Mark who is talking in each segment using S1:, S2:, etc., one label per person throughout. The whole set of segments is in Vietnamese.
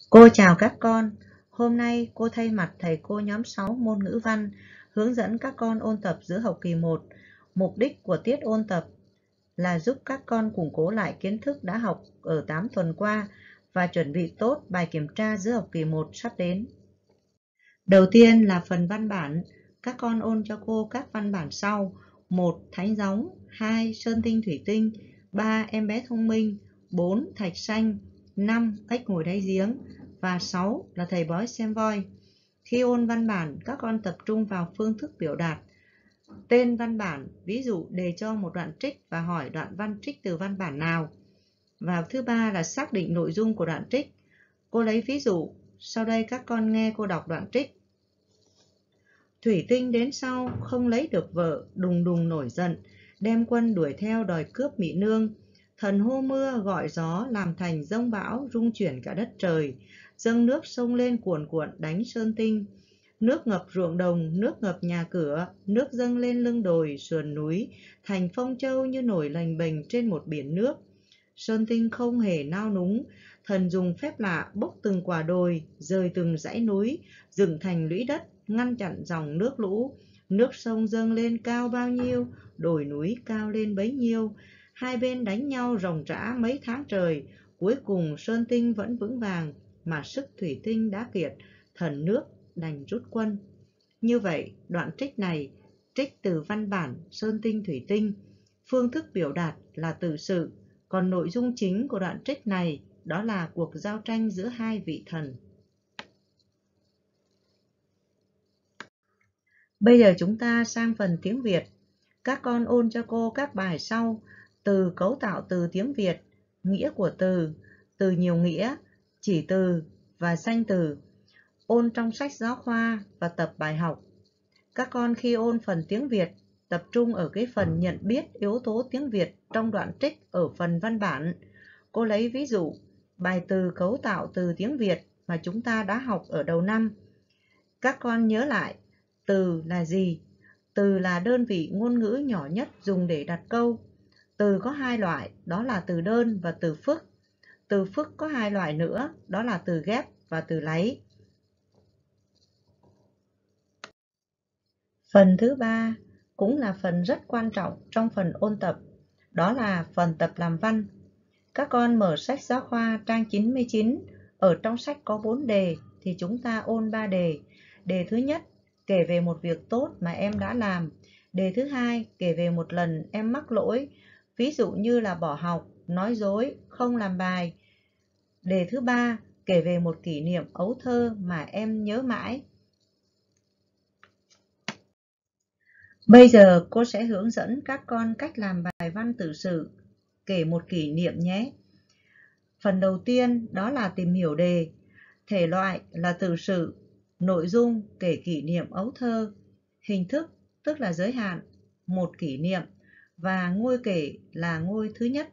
S1: Cô chào các con. Hôm nay cô thay mặt thầy cô nhóm 6 môn ngữ văn hướng dẫn các con ôn tập giữa học kỳ 1. Mục đích của tiết ôn tập là giúp các con củng cố lại kiến thức đã học ở 8 tuần qua và chuẩn bị tốt bài kiểm tra giữa học kỳ 1 sắp đến. Đầu tiên là phần văn bản. Các con ôn cho cô các văn bản sau: 1. Thánh gióng, 2. Sơn tinh thủy tinh, 3. Em bé thông minh, 4. Thạch xanh, 5. Ếch ngồi đáy giếng và 6 là thầy bói xem voi. Khi ôn văn bản, các con tập trung vào phương thức biểu đạt. Tên văn bản, ví dụ đề cho một đoạn trích và hỏi đoạn văn trích từ văn bản nào. Và thứ ba là xác định nội dung của đoạn trích. Cô lấy ví dụ, sau đây các con nghe cô đọc đoạn trích. Thủy tinh đến sau không lấy được vợ, đùng đùng nổi giận, đem quân đuổi theo đòi cướp mỹ nương. Thần hô mưa gọi gió làm thành giông bão rung chuyển cả đất trời. Dâng nước sông lên cuồn cuộn đánh sơn tinh. Nước ngập ruộng đồng, nước ngập nhà cửa, nước dâng lên lưng đồi, sườn núi, thành phong châu như nổi lềnh bềnh trên một biển nước. Sơn tinh không hề nao núng, thần dùng phép lạ bốc từng quả đồi, rời từng dãy núi, dựng thành lũy đất, ngăn chặn dòng nước lũ. Nước sông dâng lên cao bao nhiêu, đồi núi cao lên bấy nhiêu. Hai bên đánh nhau ròng rã mấy tháng trời, cuối cùng sơn tinh vẫn vững vàng, mà sức thủy tinh đã kiệt, thần nước đành rút quân. Như vậy, đoạn trích này trích từ văn bản Sơn tinh thủy tinh. Phương thức biểu đạt là tự sự, còn nội dung chính của đoạn trích này đó là cuộc giao tranh giữa hai vị thần. Bây giờ chúng ta sang phần tiếng Việt. Các con ôn cho cô các bài sau: từ cấu tạo từ tiếng Việt, nghĩa của từ nhiều nghĩa, chỉ từ và danh từ. Ôn trong sách giáo khoa và tập bài học. Các con khi ôn phần tiếng Việt, tập trung ở cái phần nhận biết yếu tố tiếng Việt trong đoạn trích ở phần văn bản. Cô lấy ví dụ bài từ cấu tạo từ tiếng Việt mà chúng ta đã học ở đầu năm. Các con nhớ lại, từ là gì? Từ là đơn vị ngôn ngữ nhỏ nhất dùng để đặt câu. Từ có hai loại, đó là từ đơn và từ phức. Từ phức có hai loại nữa, đó là từ ghép và từ láy. Phần thứ ba cũng là phần rất quan trọng trong phần ôn tập, đó là phần tập làm văn. Các con mở sách giáo khoa trang 99, ở trong sách có 4 đề thì chúng ta ôn 3 đề. Đề thứ nhất, kể về một việc tốt mà em đã làm. Đề thứ hai, kể về một lần em mắc lỗi, ví dụ như là bỏ học, nói dối, không làm bài. Đề thứ ba, kể về một kỷ niệm ấu thơ mà em nhớ mãi. Bây giờ cô sẽ hướng dẫn các con cách làm bài văn tự sự, kể một kỷ niệm nhé. Phần đầu tiên đó là tìm hiểu đề. Thể loại là tự sự, nội dung kể kỷ niệm ấu thơ, hình thức tức là giới hạn, một kỷ niệm, và ngôi kể là ngôi thứ nhất.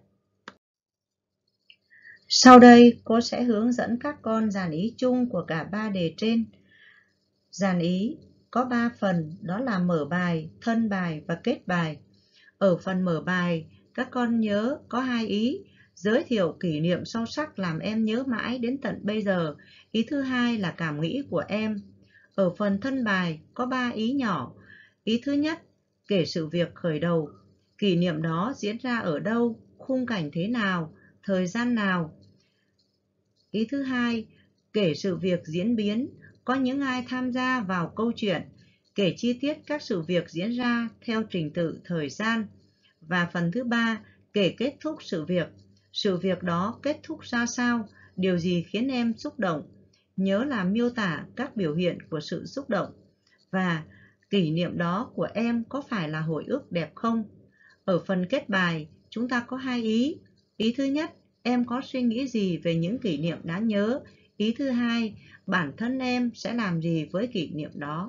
S1: Sau đây cô sẽ hướng dẫn các con dàn ý chung của cả 3 đề trên. Dàn ý có 3 phần, đó là mở bài, thân bài và kết bài. Ở phần mở bài, các con nhớ có 2 ý: giới thiệu kỷ niệm sâu sắc làm em nhớ mãi đến tận bây giờ. Ý thứ hai là cảm nghĩ của em. Ở phần thân bài có 3 ý nhỏ. Ý thứ nhất, kể sự việc khởi đầu. Kỷ niệm đó diễn ra ở đâu, khung cảnh thế nào, thời gian nào. Ý thứ hai, kể sự việc diễn biến, có những ai tham gia vào câu chuyện, kể chi tiết các sự việc diễn ra theo trình tự thời gian. Và phần thứ ba, kể kết thúc sự việc đó kết thúc ra sao, điều gì khiến em xúc động, nhớ là miêu tả các biểu hiện của sự xúc động, và kỷ niệm đó của em có phải là hồi ức đẹp không. Ở phần kết bài, chúng ta có 2 ý. Ý thứ nhất, em có suy nghĩ gì về những kỷ niệm đáng nhớ. Ý thứ hai, bản thân em sẽ làm gì với kỷ niệm đó.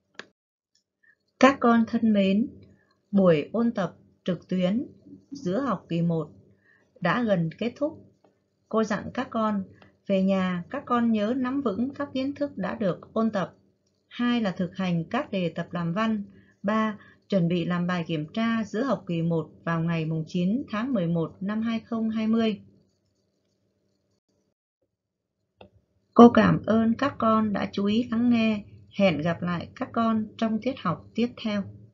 S1: Các con thân mến, buổi ôn tập trực tuyến giữa học kỳ 1 đã gần kết thúc. Cô dặn các con, về nhà các con nhớ nắm vững các kiến thức đã được ôn tập. 2 là thực hành các đề tập làm văn. 3. Chuẩn bị làm bài kiểm tra giữa học kỳ 1 vào ngày 9 tháng 11 năm 2020. Cô cảm ơn các con đã chú ý lắng nghe. Hẹn gặp lại các con trong tiết học tiếp theo.